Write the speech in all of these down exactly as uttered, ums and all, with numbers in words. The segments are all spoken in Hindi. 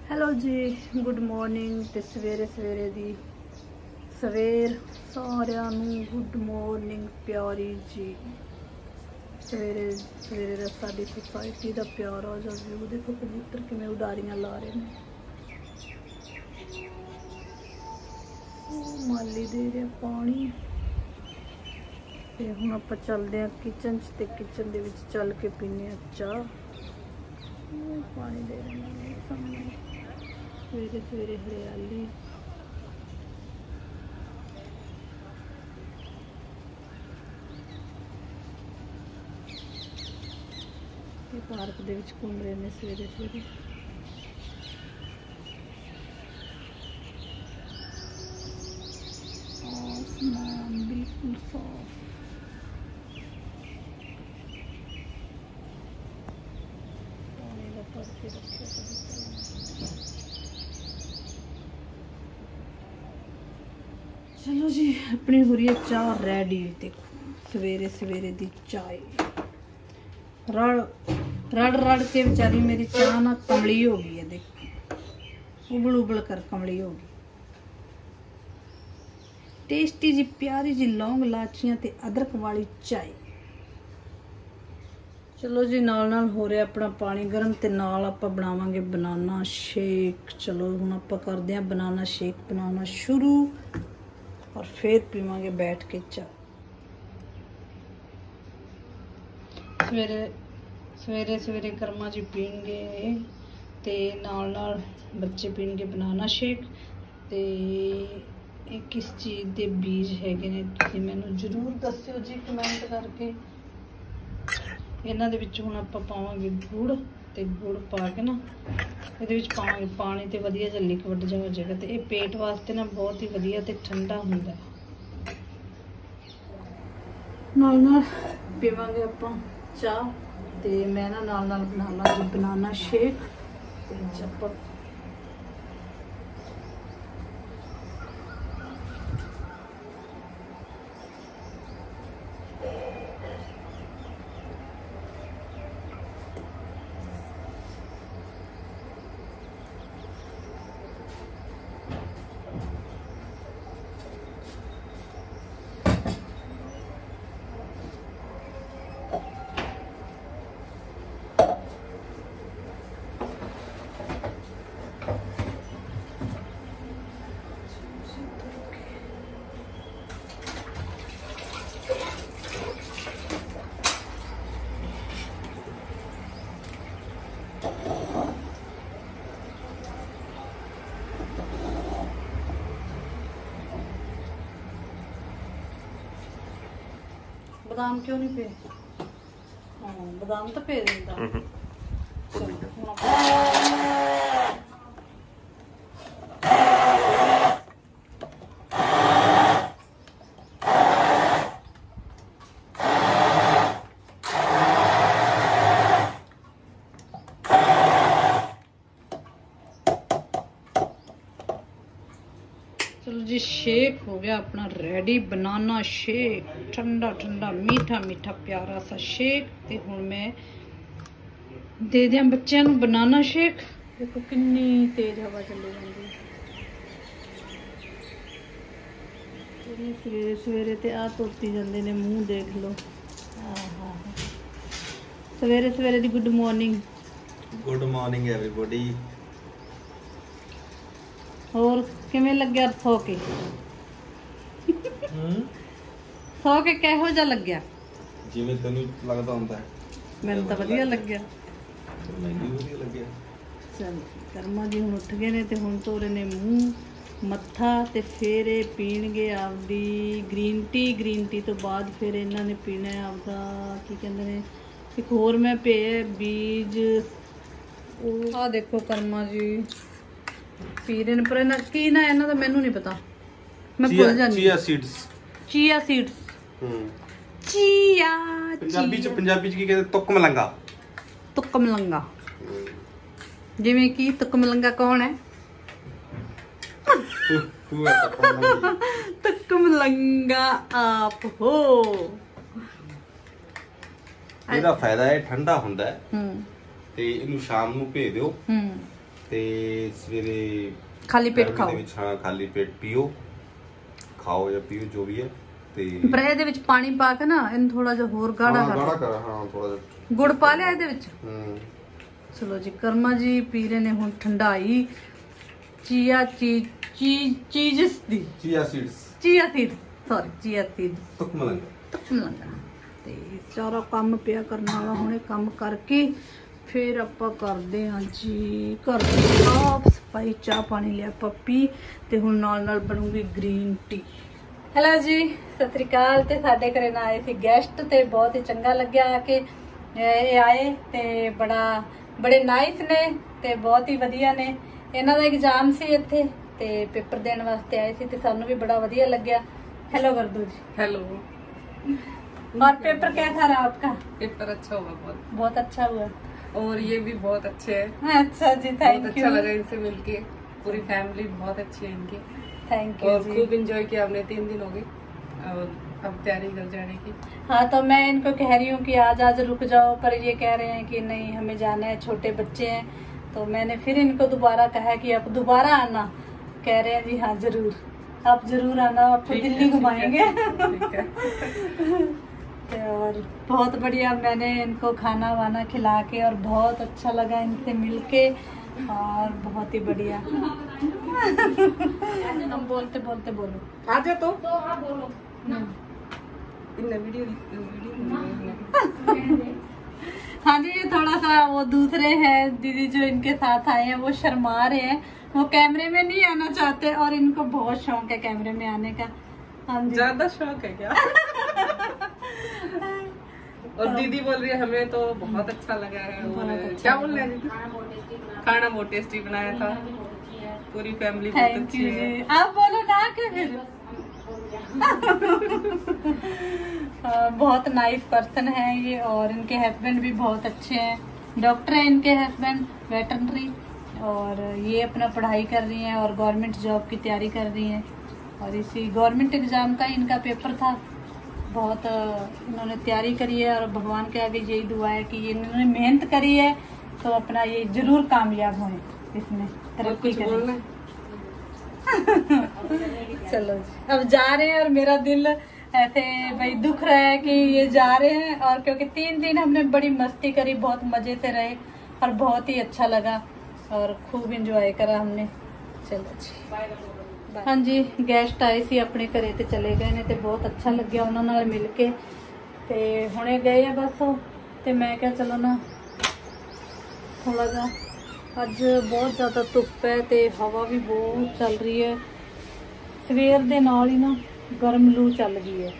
हेलो जी, गुड मॉर्निंग। तो सवेरे सवेरे दी सवेर सारिਆਂ ਨੂੰ गुड मॉर्निंग प्यारी जी। सवेरे सवेरे ਦਾ ਸਾਡੀ सोसाइटी का प्यारा जिहा व्यू देखो, कबूतर किवें उडारियां ला रहे हैं। माली दे रहा पानी। ते हुण आपां चलदे हां किचन च, ते किचन दे विच चल के पीने आ चाह। पानी दे रहे हैं सामने, सवेरे सवेरे हरियाली। पार्क दे विच घूम रहे हैं सवेरे सवेरे। आसमान बिल्कुल साफ। पानी का भर के रखे। चलो जी, अपनी हो रही है चाह रेडी। देखो सवेरे सवेरे दी चाय रड़ रड़ रड़ के बेचारी मेरी चाह ना कमली हो गई है। देखो उबल उबल कर कमली हो गई। टेस्टी जी प्यारी जी लौंग लाचियां ते अदरक वाली चाय। चलो जी, नाल नाल हो रहा अपना पानी गर्म, ते नाल आपां बनावांगे बनाना शेक। चलो हुण आपां करदे हां बनाना शेक बनाना शुरू, और फिर पीवांगे बैठ के चाह। सवेरे सवेरे सवेरे कर्मा जी पीणगे, ते नाल नाल बच्चे पीणगे बनाना शेक। ते ਇਹ किस चीज़ के बीज हैगे ने, तुसीं मैनूं जरूर दस्सिओ जी कमेंट करके। इन्हां दे विच हुण आपां पावांगे गुड़, ते गुड़ पा के ना इहदे विच पावांगे पानी, ते वधिया जिहा लिक्विड जिहा हो जाएगा। ते इह पेट वास्ते ना बहुत ही वधिया ते ठंडा हुंदा है। नाल नाल पीवांगे आपां चाह, ते मैं ना नाल नाल बना लांगी बनाना शेक। ते आपां बादाम क्यों नहीं पे? हाँ, बादाम तो पे देंदा। चलो जी, शेक हो गया अपना रेडी, बनाना शेक। ठंडा ठंडा मीठा मीठा प्यारा सा शेक। ते हुण मैं दे दियां बच्चों नूं बनाना शेक। देखो कितनी तेज हवा चली जाती है। सवेरे सवेरे ते आ धोती जाते ने, मूँह देख लो। आहा, सवेरे सवेरे दी good morning. Good morning everybody. और किवें लग्या सो के? सो के किहो जिहा लग्या? जिवें तैनूं लगदा हुंदा है। मैनूं तां वधिया लग्या। मैनूं वधिया लग्या। चल कर्मा जी हुण उठ गए ने, ते हुण धो रहे ने मूँह मत्था, ते फिर ये पीणगे आपदी ग्रीन टी। ग्रीन टी तो बाद फिर इन्हां ने पीना है आपदा की कहंदे ने, एक होर मैं पे बीज। आ देखो कर्मा जी पी रहे ने, पर इन्हां की ना इन्हां दा मैनूं नहीं पता, मैं भुल जानी। Chia seeds. Chia seeds. हम्म, चिया। पंजाबी च पंजाबी च की कहते? तुक मलंगा। तुक मलंगा। जिवें कि तुक मलंगा कौन है? तू तू है तुक मलंगा। तुक मलंगा आप हो। ਇਹਦਾ ਫਾਇਦਾ ਹੈ ਠੰਡਾ ਹੁੰਦਾ ਹੈ ਤੇ ਇਹਨੂੰ ਸ਼ਾਮ ਨੂੰ ਭੇ ਦਿਓ ਤੇ ਸਵੇਰੇ खाली पेट ਗਰਮੀ खाओ। ਦੇ ਵਿੱਚ ਹਾਂ ਖਾਲੀ ਪੇਟ ਪੀਓ, ਖਾਓ ਜਾਂ ਪੀਓ ਜੋ ਵੀ ਹੈ। ਤੇ ਪਰ ਇਹਦੇ ਵਿੱਚ ਪਾਣੀ ਪਾ ਕੇ ਨਾ ਇਹਨੂੰ ਥੋੜਾ ਜਿਹਾ ਹੋਰ ਗਾੜਾ ਹਾਂ, ਕਰ ਗਾੜਾ ਕਰ ਹਾਂ ਥੋੜਾ ਜਿਹਾ ਗੁੜ ਪਾ ਲਿਆ ਇਹਦੇ ਵਿੱਚ। ਹੂੰ ਚਲੋ ਜੀ ਕਰਮਾ ਜੀ ਪੀ ਰਹੇ ਨੇ ਹੁਣ ਠੰਡਾਈ ਚੀਆ ਚੀਜ਼ ਚੀਜ਼ ਚੀਜ਼ਸ ਦੀ chia seeds chia seed sorry chia seed ਤੁਕ ਮਲੰਗਾ ਤੁਕ ਮਲੰਗਾ। ਤੇ ਸਾਰਾ ਕੰਮ ਪਿਆ ਕਰਨ ਵਾਲਾ ਹੁਣੇ ਕੰਮ ਕਰਕੇ ਫਿਰ ਆਪਾਂ ਕਰਦੇ ਹਾਂ ਜੀ ਘਰ ਦੀ ਸਾਫ ਸਫਾਈ, ਚਾਹ ਪਾਣੀ ਲਿਆ ਪੱਪੀ ਤੇ ਹੁਣ ਨਾਲ ਨਾਲ ਬਣੂਗੀ ਗ੍ਰੀਨ ਟੀ। ਹੈਲੋ ਜੀ ਸਤਿ ਸ੍ਰੀ ਅਕਾਲ। ਤੇ ਸਾਡੇ ਘਰੇ ਨਾ ਆਏ ਸੀ ਗੈਸਟ ਤੇ ਬਹੁਤ ਹੀ ਚੰਗਾ ਲੱਗਿਆ ਆ ਕੇ ਇਹ ਆਏ ਤੇ ਬੜਾ ਬੜੇ ਨਾਈਸ ਨੇ ਤੇ ਬਹੁਤ ਹੀ ਵਧੀਆ ਨੇ। ਇਹਨਾਂ ਦਾ ਐਗਜ਼ਾਮ ਸੀ ਇੱਥੇ ਤੇ ਪੇਪਰ ਦੇਣ ਵਾਸਤੇ ਆਏ ਸੀ ਤੇ ਸਾਨੂੰ ਵੀ बड़ा ਵਧੀਆ ਲੱਗਿਆ। हेलो गर्दू जी। हेलो। और पेपर कैसा रहा आपका? पेपर अच्छा हुआ, बहुत बहुत अच्छा हुआ और ये भी बहुत अच्छे हैं। अच्छा जी थैंक बहुत यू। अच्छा लगा इनसे मिलके, पूरी फैमिली बहुत अच्छी है इनकी। थैंक यू और जी। खूब एंजॉय किया हमने, तीन दिन हो गए और अब तैयारी कर जाने की। हाँ तो मैं इनको कह रही हूँ कि आज आज रुक जाओ, पर ये कह रहे हैं कि नहीं हमें जाना है, छोटे बच्चे हैं। तो मैंने फिर इनको दोबारा कहा कि आप दोबारा आना। कह रहे हैं जी हाँ जरूर, आप जरूर आना, आपको दिल्ली घुमाएंगे। और बहुत बढ़िया मैंने इनको खाना वाना खिला के और बहुत अच्छा लगा इनसे मिलके और बहुत ही बढ़िया। हम बोलते बोलते बोलो आ जा तो बोलो। इन वीडियो वीडियो हाँ जी ये थोड़ा सा वो दूसरे हैं दीदी जो इनके साथ आए हैं वो शर्मा रहे हैं, वो कैमरे में नहीं आना चाहते और इनको बहुत शौक है कैमरे में आने का। हाँ जी ज्यादा शौक है क्या? और दीदी बोल रही है हमें तो बहुत अच्छा लगा है। और अच्छा क्या बोल रहे हैं दीदी? खाना बहुत टेस्टी बनाया था, पूरी फैमिली बहुत थैंक अच्छी यू है। जी। आप बोलो ना के फिर। बहुत नाइस पर्सन है ये और इनके हस्बैंड भी बहुत अच्छे हैं, डॉक्टर हैं इनके हस्बैंड वेटरनरी, और ये अपना पढ़ाई कर रही हैं और गवर्नमेंट जॉब की तैयारी कर रही हैं। और इसी गवर्नमेंट एग्ज़ाम का इनका पेपर था, बहुत इन्होंने तैयारी करी है और भगवान के आगे यही दुआ है कि ये इन्होंने मेहनत करी है तो अपना ये जरूर कामयाब हों, इसमें तरक्की करें। चलो जी अब जा रहे हैं और मेरा दिल ऐसे भाई दुख रहा है कि ये जा रहे हैं, और क्योंकि तीन दिन हमने बड़ी मस्ती करी, बहुत मजे से रहे और बहुत ही अच्छा लगा और खूब इंजॉय करा हमने। चलो जी हाँ जी गेस्ट आए सी अपने घरे ते चले गए ने ते बहुत अच्छा लग्या उन्होंने नाल मिल के ते हुणे गए हैं बस। ते मैं क्या चलो ना थोड़ा जा अज बहुत ज़्यादा धुप है ते हवा भी बहुत चल रही है, सवेर दे नाल ही ना गर्म लू चल गई है।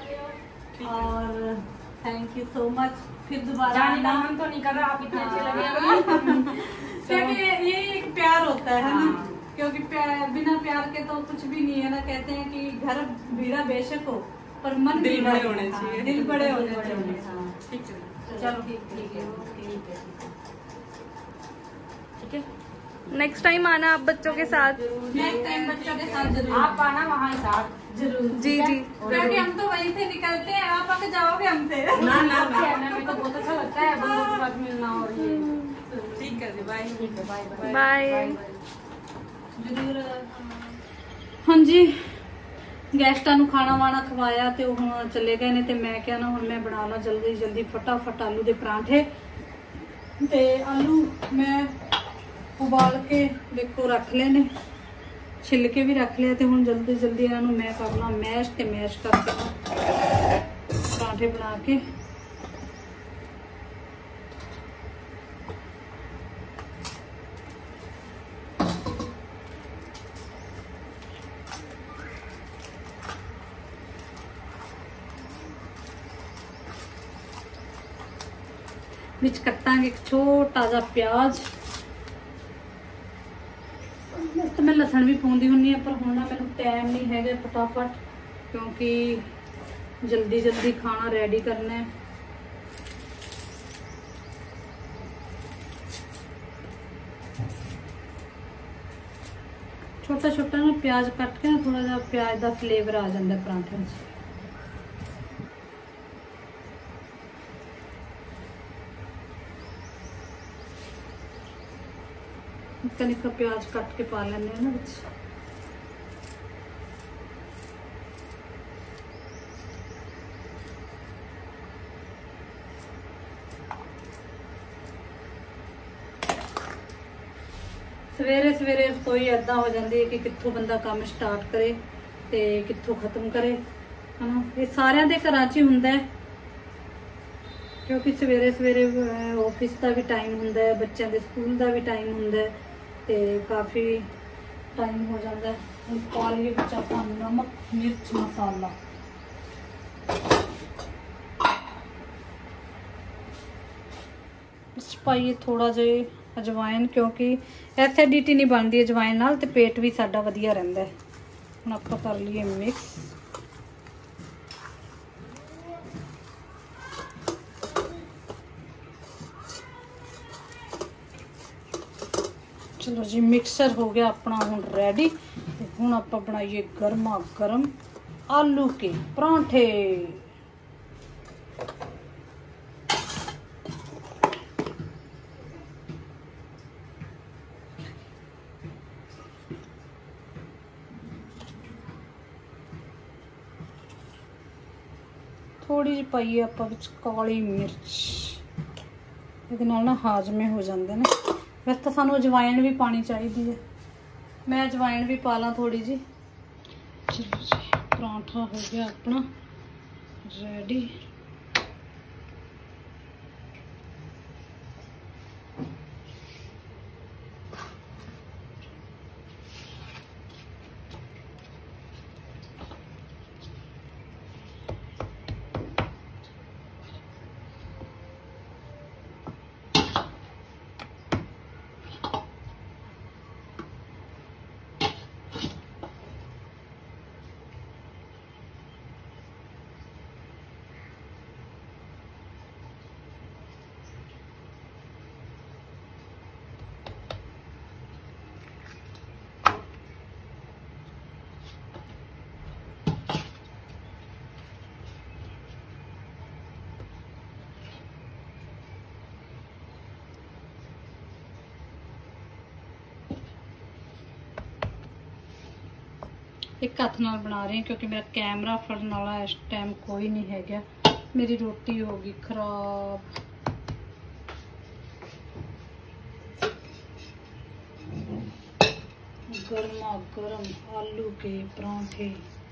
और थैंक यू सो मच, फिर दोबारा आना। मन तो नहीं कर रहा, आप इतने अच्छे लगे। क्योंकि ये एक प्यार होता है ना, क्योंकि प्यार बिना प्यार के तो कुछ भी नहीं है ना। कहते हैं कि घर भीड़ा बेशक हो पर मन दिल भीड़ा बड़े हो। होने हाँ, चाहिए। दिल बड़े होने चाहिए। हाँ, ठीक है चलो ठीक ठीक है ठीक है ठीक है, नेक्स्ट टाइम आना आप बच्चों के साथ। नेक्स्ट टाइम बच्चों के साथ जरूर आप आना वहाँ साथ जरूर। जी जी। क्योंकि हम तो वहीं से निकलते हैं, आप आके जाओगे हमसे। ना ना ना मेरे को बहुत अच्छा लगता है बंदों के साथ मिलना। और ये ठीक है जी, बाय। ठीक है, बाय बाय बाय। जरूर। हाँ जी गैस्टां नूं खाना वाना खवाया ते हुण चले गए ने ते मैं क्या ना हुण मैं बना ला जल्दी जल्दी फटाफट आलू दे परांठे। ते आलू मैं उबाल के देखो रख ले ने, छिलके भी रख लिया ते हुण जल्दी जल्दी इन्हां नूं मैं करना मैश ते मैश करके परांठे बना के विच कटांगे एक छोटा जा प्याज। तो मैं लसन भी पाउंदी हुन्नी है पर हुण ना मैनूं टाइम नहीं हैगा फटाफट, क्योंकि जल्दी जल्दी खाना रेडी करना है। छोटा छोटा ना प्याज कट के ना थोड़ा जा प्याज का फ्लेवर आ जाता है परांठे में। निक्का निक्का प्याज कट के पा लेने ना विच। सवेरे सवेरे रसोई ऐदा हो जाती है कि कित्थों बंदा काम स्टार्ट करे ते कित्थों खत्म करे, है ना। ये सारिਆਂ ਦੇ ਘਰਾਂ 'ਚ ही हुंदा है, क्योंकि सवेरे सवेरे ऑफिस का भी टाइम हुंदा है, बच्चों के स्कूल का भी टाइम हुंदा है, ते काफ़ी टाइम हो जाता है। हम पा लिए बिच आपां नमक मिर्च मसाला। इस पाइए थोड़ा जिहा अजवाइन, क्योंकि एसिडिटी नहीं बनती अजवाइन नाल, ते पेट भी साडा वधिया रहिंदा है। हुण आपां कर लईए मिक्स। चलो जी, मिक्सर हो गया अपना हुण रेडी। ते हुण आपां बनाइए गर्मा गर्म आलू के परांठे। थोड़ी जी पाइए आपां विच काली मिर्च, इहदे नाल ना हाजमे हो जांदे ने। वैसे तो सानू अजवाइन भी पानी चाहिए है, मैं अजवाइन भी पा ला थोड़ी जी। चलो जी, परांठा हो गया अपना रेडी। एक हथ नाल बना रही हूँ, क्योंकि मेरा कैमरा फड़न वाला इस टाइम कोई नहीं है गया। मेरी रोटी होगी खराब। गर्मा गर्म आलू के परांठे।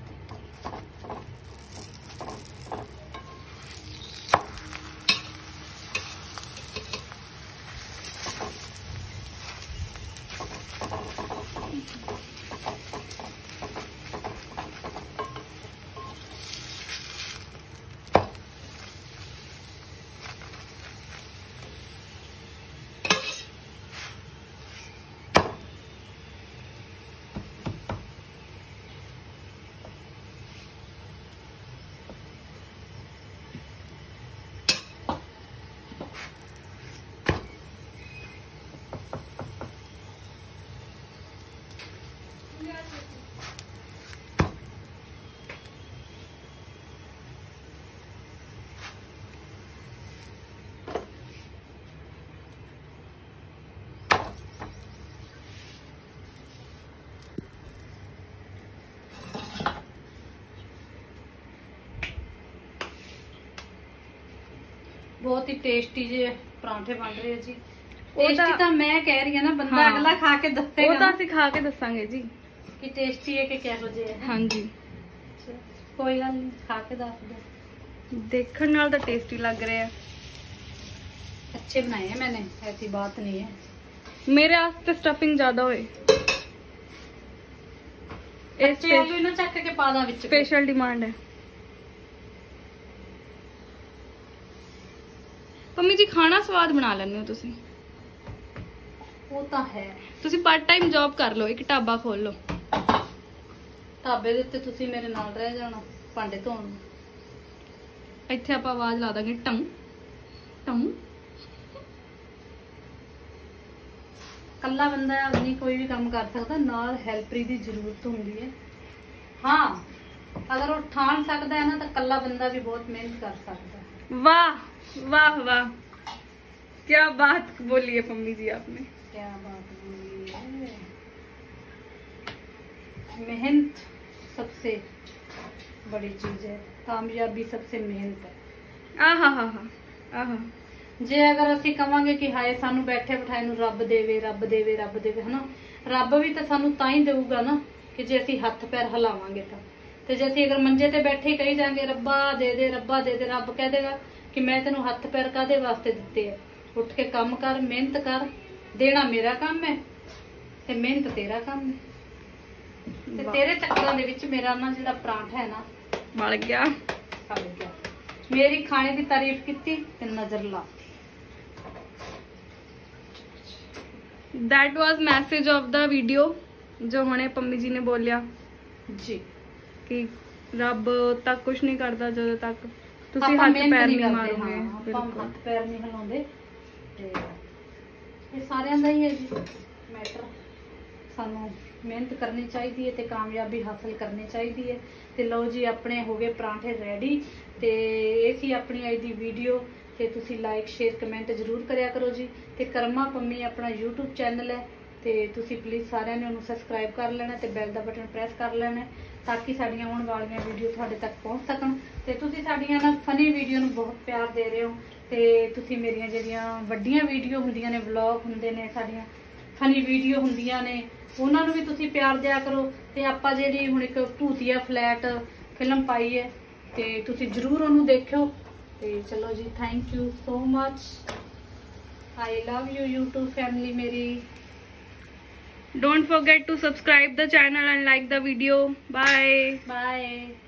बहुत ही टेस्टी जे परांठे बन रहे जी। टेस्टी तो मैं कह रही हूँ ना, बंदा हाँ। अगला खा के दसेगा, वो तो ਅਸੀਂ खा के दसांगे जी कि टेस्टी है कि किहो जिहा है। हाँ जी, कोई गल नहीं, खा के दस दो। देखने नाल तो टेस्टी लग रहे हैं, अच्छे बनाए हैं मैंने, ऐसी बात नहीं है। मेरे वास्ते स्टफिंग ज्यादा होए, अच्छे आलू ना चक के पा दा विच, स्पेशल डिमांड है। मम्मी जी खाना स्वाद बना लेंगे हो तुसी? वो तो है। तुसी पार्ट टाइम जॉब कर लो, एक ढाबा खोल लो। ढाबे दे उत्ते तुसी मेरे नाल रह जाना भांडे धोण। इत्थे आपां आवाज ला दांगे टंग टंग। कल्ला बंदा नहीं कोई भी काम कर सकता, नाल हेल्परी की जरूरत होंदी है। हाँ, अगर वो ठान सकता है ना तो कल्ला बंदा भी बहुत मेहनत कर सकता है। वाह वाह वाह, क्या बात बोली है मम्मी जी आपने, क्या बात बोली है। मेहनत सबसे बड़ी चीज है, कामयाबी सबसे मेहनत है। आहा हा हा आहा जे अगर असी कवांगे कि हाय सानू बैठे बिठाए नू रब देवे रब देवे रब देवे है ना, रब भी तो सानू तां ही देऊगा ना कि जे असी हथ पैर हिलावांगे तां। ते जे असी अगर मंजे ते बैठे ही कही जाएंगे रब्बा दे दे रब्बा दे दे, रब कह देगा कि मैं तेनू हथ पैर कादे वास्ते दिते है, उठ के काम कर, मेहनत कर, देना मेरा काम है ते मेहनत तेरा काम है। ते तेरे चक्करां दे विच मेरा ना जिहड़ा परांठा है ना बल गया, सड़ गया। मेरी खाने की तारीफ की ते नजर ला। That was message of the video जो हुणे पंमी जी ने बोलिया जी कि रब तक कुछ नहीं करता जदों तक तुसी ਆਪਾਂ हथ ਮਿਹਨਤ पैर ਨਹੀਂ नहीं ਕਰਦੇ, मारोगे। ਹਾਂ, ਆਪਾਂ बिल्कुल ਹੱਥ ਪੈਰ ਨਹੀਂ ਹਿਲਾਉਂਦੇ ਤੇ ਇਹ ਸਾਰਿਆਂ ਦਾ ਹੀ ਹੈ ਜੀ ਮੈਟਰ। ਸਾਨੂੰ ਮਿਹਨਤ ਕਰਨੀ ਚਾਹੀਦੀ ਹੈ ਤੇ ਕਾਮਯਾਬੀ ਹਾਸਲ ਕਰਨੀ ਚਾਹੀਦੀ ਹੈ। ਤੇ ਲਓ ਜੀ ਆਪਣੇ ਹੋ ਗਏ ਪਰਾਂਠੇ ਰੈਡੀ ਤੇ ਇਹ ਸੀ ਆਪਣੀ ਅੱਜ ਦੀ ਵੀਡੀਓ। ਤੇ ਤੁਸੀਂ ਲਾਈਕ ਸ਼ੇਅਰ ਕਮੈਂਟ ਜ਼ਰੂਰ ਕਰਿਆ ਕਰੋ ਜੀ। ਤੇ ਕਰਮਾ ਪੰਮੀ ਆਪਣਾ YouTube ਚੈਨਲ ਹੈ ਤੇ ਤੁਸੀਂ ਪਲੀਜ਼ ਸਾਰਿਆਂ ਨੇ ਉਹਨੂੰ ਸਬਸਕ੍ਰਾਈਬ ਕਰ ਲੈਣਾ ਤੇ ਬੈਲ ਦਾ ਬਟਨ ਪ੍ਰੈਸ ਕਰ ਲੈਣਾ ਤਾਂ ਕਿ ਸਾਡੀਆਂ ਆਉਣ ਵਾਲੀਆਂ ਵੀਡੀਓ ਤੁਹਾਡੇ ਤੱਕ ਪਹੁੰਚ ਸਕਣ। ਤੇ ਤੁਸੀਂ ਸਾਡੀਆਂ ਨਾ ਫਨੀ ਵੀਡੀਓ ਨੂੰ ਬਹੁਤ ਪਿਆਰ ਦੇ ਰਹੇ ਹੋ ਤੇ ਤੁਸੀਂ ਮੇਰੀਆਂ ਜਿਹੜੀਆਂ ਵੱਡੀਆਂ ਵੀਡੀਓ ਹੁੰਦੀਆਂ ਨੇ, ਵਲੌਗ ਹੁੰਦੇ ਨੇ, ਸਾਡੀਆਂ ਫਨੀ ਵੀਡੀਓ ਹੁੰਦੀਆਂ ਨੇ, ਉਹਨਾਂ ਨੂੰ ਵੀ ਤੁਸੀਂ ਪਿਆਰ ਦਿਆ ਕਰੋ। ਤੇ ਆਪਾਂ ਜਿਹੜੀ ਹੁਣ ਇੱਕ ਭੂਤੀਆ ਫਲੈਟ ਫਿਲਮ ਪਾਈ ਹੈ ਤੇ ਤੁਸੀਂ ਜ਼ਰੂਰ ਉਹਨੂੰ ਦੇਖਿਓ। ਤੇ ਚਲੋ ਜੀ, thank you so much, I love you YouTube family ਮੇਰੀ। Don't forget to subscribe the channel and like the video. Bye. Bye.